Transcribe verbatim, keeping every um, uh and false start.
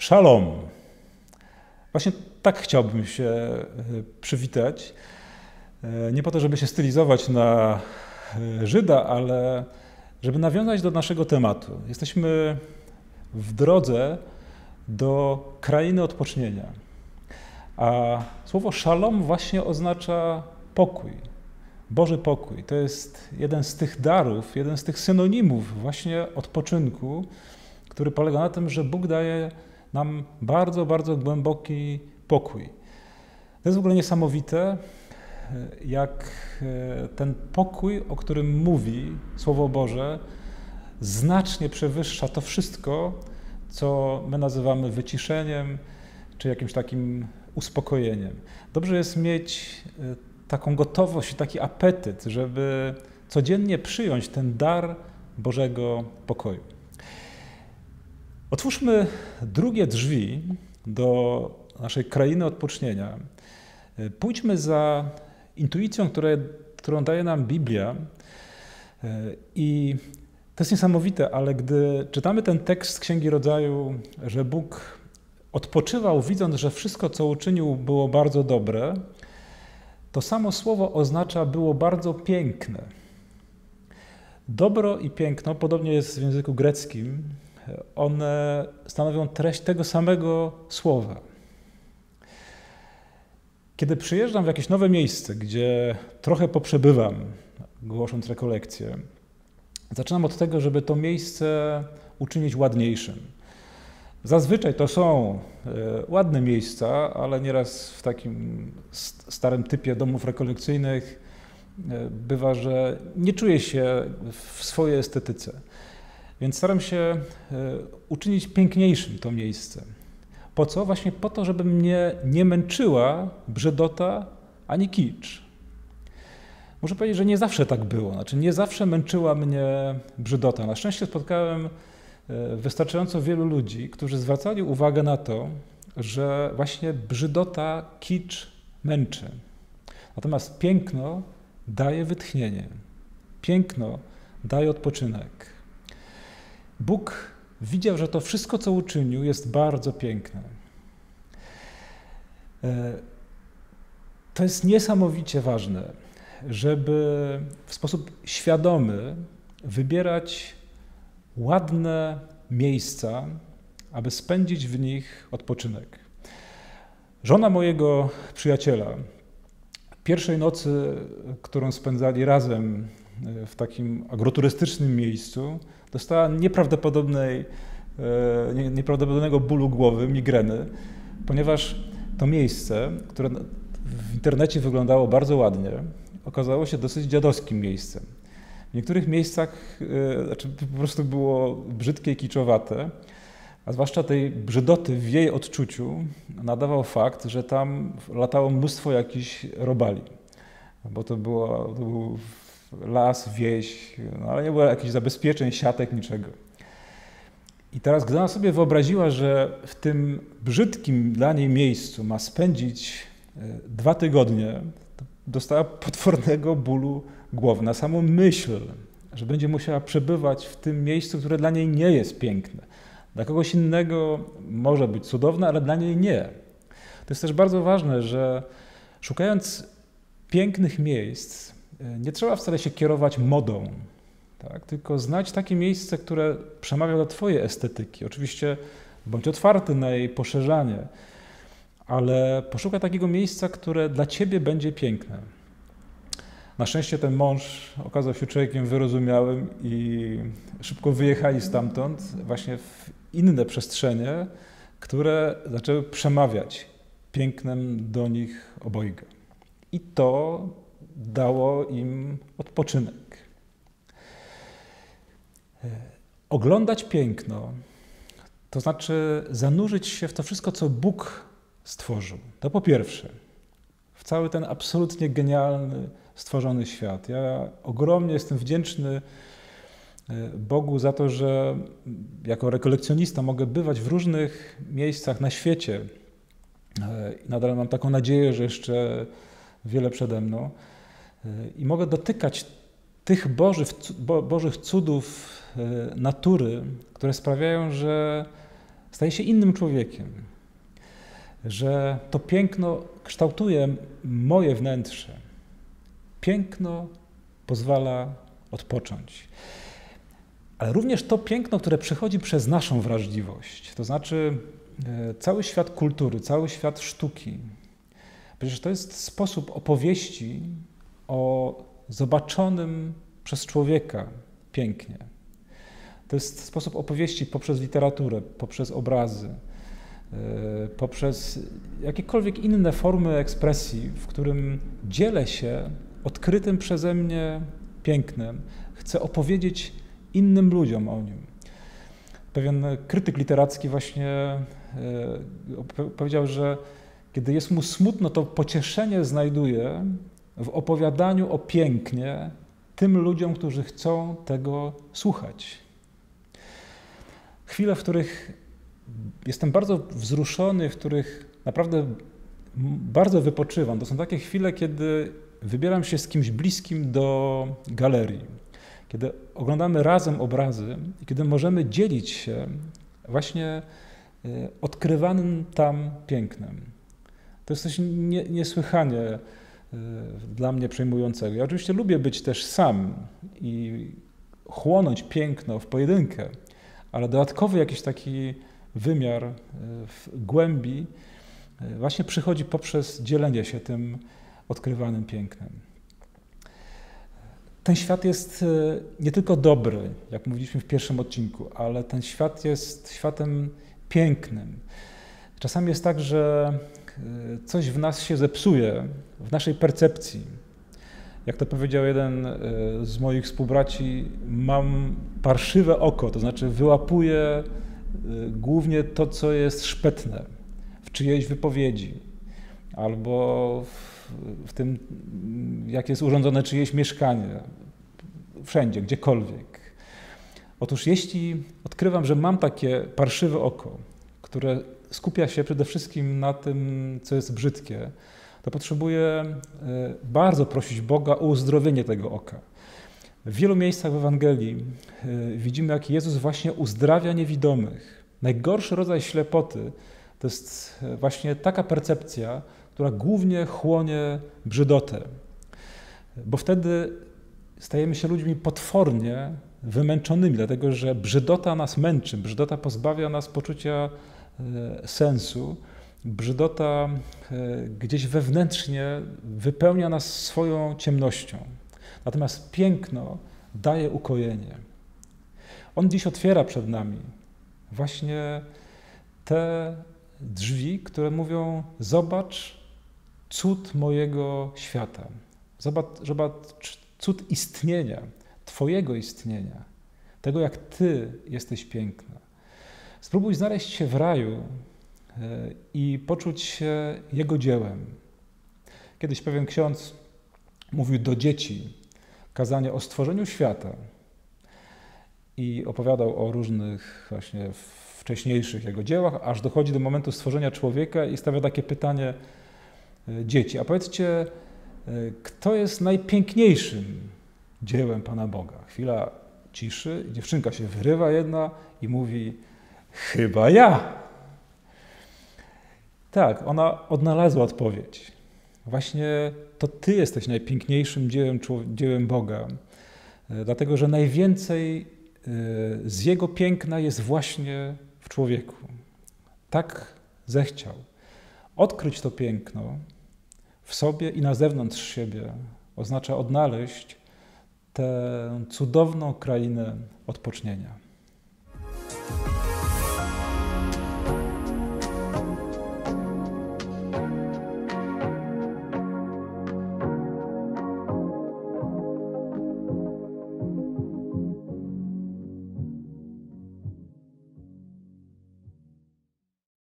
Szalom. Właśnie tak chciałbym się przywitać. Nie po to, żeby się stylizować na Żyda, ale żeby nawiązać do naszego tematu. Jesteśmy w drodze do krainy odpocznienia. A słowo szalom właśnie oznacza pokój, Boży pokój. To jest jeden z tych darów, jeden z tych synonimów właśnie odpoczynku, który polega na tym, że Bóg daje nam bardzo, bardzo głęboki pokój. To jest w ogóle niesamowite, jak ten pokój, o którym mówi Słowo Boże, znacznie przewyższa to wszystko, co my nazywamy wyciszeniem, czy jakimś takim uspokojeniem. Dobrze jest mieć taką gotowość i taki apetyt, żeby codziennie przyjąć ten dar Bożego pokoju. Otwórzmy drugie drzwi do naszej krainy odpocznienia. Pójdźmy za intuicją, które, którą daje nam Biblia. I to jest niesamowite, ale gdy czytamy ten tekst z Księgi Rodzaju, że Bóg odpoczywał, widząc, że wszystko, co uczynił, było bardzo dobre, to samo słowo oznacza było bardzo piękne. Dobro i piękno, podobnie jest w języku greckim, one stanowią treść tego samego słowa. Kiedy przyjeżdżam w jakieś nowe miejsce, gdzie trochę poprzebywam, głosząc rekolekcje, zaczynam od tego, żeby to miejsce uczynić ładniejszym. Zazwyczaj to są ładne miejsca, ale nieraz w takim starym typie domów rekolekcyjnych bywa, że nie czuję się w swojej estetyce. Więc staram się uczynić piękniejszym to miejsce. Po co? Właśnie po to, żeby mnie nie męczyła brzydota ani kicz. Muszę powiedzieć, że nie zawsze tak było. Znaczy, nie zawsze męczyła mnie brzydota. Na szczęście spotkałem wystarczająco wielu ludzi, którzy zwracali uwagę na to, że właśnie brzydota, kicz męczy. Natomiast piękno daje wytchnienie. Piękno daje odpoczynek. Bóg widział, że to wszystko, co uczynił, jest bardzo piękne. To jest niesamowicie ważne, żeby w sposób świadomy wybierać ładne miejsca, aby spędzić w nich odpoczynek. Żona mojego przyjaciela pierwszej nocy, którą spędzali razem w takim agroturystycznym miejscu, dostała nieprawdopodobnej, nieprawdopodobnego bólu głowy, migreny, ponieważ to miejsce, które w internecie wyglądało bardzo ładnie, okazało się dosyć dziadowskim miejscem. W niektórych miejscach znaczy, po prostu było brzydkie i kiczowate, a zwłaszcza tej brzydoty w jej odczuciu nadawał fakt, że tam latało mnóstwo jakichś robali, bo to, było, to był las, wieś, no, ale nie było jakichś zabezpieczeń, siatek, niczego. I teraz, gdy ona sobie wyobraziła, że w tym brzydkim dla niej miejscu ma spędzić dwa tygodnie, to dostała potwornego bólu głowy na samą myśl, że będzie musiała przebywać w tym miejscu, które dla niej nie jest piękne. Dla kogoś innego może być cudowne, ale dla niej nie. To jest też bardzo ważne, że szukając pięknych miejsc, nie trzeba wcale się kierować modą, tak? Tylko znać takie miejsce, które przemawia do twojej estetyki. Oczywiście bądź otwarty na jej poszerzanie, ale poszukaj takiego miejsca, które dla ciebie będzie piękne. Na szczęście ten mąż okazał się człowiekiem wyrozumiałym i szybko wyjechali stamtąd właśnie w inne przestrzenie, które zaczęły przemawiać pięknem do nich obojga. I to dało im odpoczynek. Oglądać piękno, to znaczy zanurzyć się w to wszystko, co Bóg stworzył. To po pierwsze, w cały ten absolutnie genialny, stworzony świat. Ja ogromnie jestem wdzięczny Bogu za to, że jako rekolekcjonista mogę bywać w różnych miejscach na świecie. I nadal mam taką nadzieję, że jeszcze wiele przede mną. I mogę dotykać tych bożych, bo, bożych cudów natury, które sprawiają, że staje się innym człowiekiem, że to piękno kształtuje moje wnętrze. Piękno pozwala odpocząć. Ale również to piękno, które przychodzi przez naszą wrażliwość, to znaczy cały świat kultury, cały świat sztuki. Przecież to jest sposób opowieści o zobaczonym przez człowieka pięknie. To jest sposób opowieści poprzez literaturę, poprzez obrazy, poprzez jakiekolwiek inne formy ekspresji, w którym dzielę się odkrytym przeze mnie pięknem. Chcę opowiedzieć innym ludziom o nim. Pewien krytyk literacki właśnie powiedział, że kiedy jest mu smutno, to pocieszenie znajduje w opowiadaniu o pięknie tym ludziom, którzy chcą tego słuchać. Chwile, w których jestem bardzo wzruszony, w których naprawdę bardzo wypoczywam, to są takie chwile, kiedy wybieram się z kimś bliskim do galerii, kiedy oglądamy razem obrazy i kiedy możemy dzielić się właśnie odkrywanym tam pięknem. To jest coś nie, niesłychanie dla mnie przejmującego. Ja oczywiście lubię być też sam i chłonąć piękno w pojedynkę, ale dodatkowy jakiś taki wymiar w głębi właśnie przychodzi poprzez dzielenie się tym odkrywanym pięknem. Ten świat jest nie tylko dobry, jak mówiliśmy w pierwszym odcinku, ale ten świat jest światem pięknym. Czasami jest tak, że coś w nas się zepsuje, w naszej percepcji. Jak to powiedział jeden z moich współbraci, mam parszywe oko, to znaczy wyłapuję głównie to, co jest szpetne w czyjejś wypowiedzi albo w, w tym, jak jest urządzone czyjeś mieszkanie, wszędzie, gdziekolwiek. Otóż jeśli odkrywam, że mam takie parszywe oko, które skupia się przede wszystkim na tym, co jest brzydkie, to potrzebuję bardzo prosić Boga o uzdrowienie tego oka. W wielu miejscach w Ewangelii widzimy, jak Jezus właśnie uzdrawia niewidomych. Najgorszy rodzaj ślepoty to jest właśnie taka percepcja, która głównie chłonie brzydotę, bo wtedy stajemy się ludźmi potwornie wymęczonymi, dlatego że brzydota nas męczy, brzydota pozbawia nas poczucia sensu, brzydota gdzieś wewnętrznie wypełnia nas swoją ciemnością. Natomiast piękno daje ukojenie. On dziś otwiera przed nami właśnie te drzwi, które mówią: zobacz cud mojego świata, zobacz, zobacz cud istnienia, Twojego istnienia, tego, jak Ty jesteś piękna. Spróbuj znaleźć się w raju i poczuć się Jego dziełem. Kiedyś pewien ksiądz mówił do dzieci kazanie o stworzeniu świata i opowiadał o różnych właśnie wcześniejszych jego dziełach, aż dochodzi do momentu stworzenia człowieka i stawia takie pytanie: dzieci, a powiedzcie, kto jest najpiękniejszym dziełem Pana Boga? Chwila ciszy, dziewczynka się wyrywa jedna i mówi: chyba ja. Tak, ona odnalazła odpowiedź. Właśnie to Ty jesteś najpiękniejszym dziełem, dziełem Boga, dlatego że najwięcej z Jego piękna jest właśnie w człowieku. Tak zechciał. Odkryć to piękno w sobie i na zewnątrz siebie oznacza odnaleźć tę cudowną krainę odpocznienia.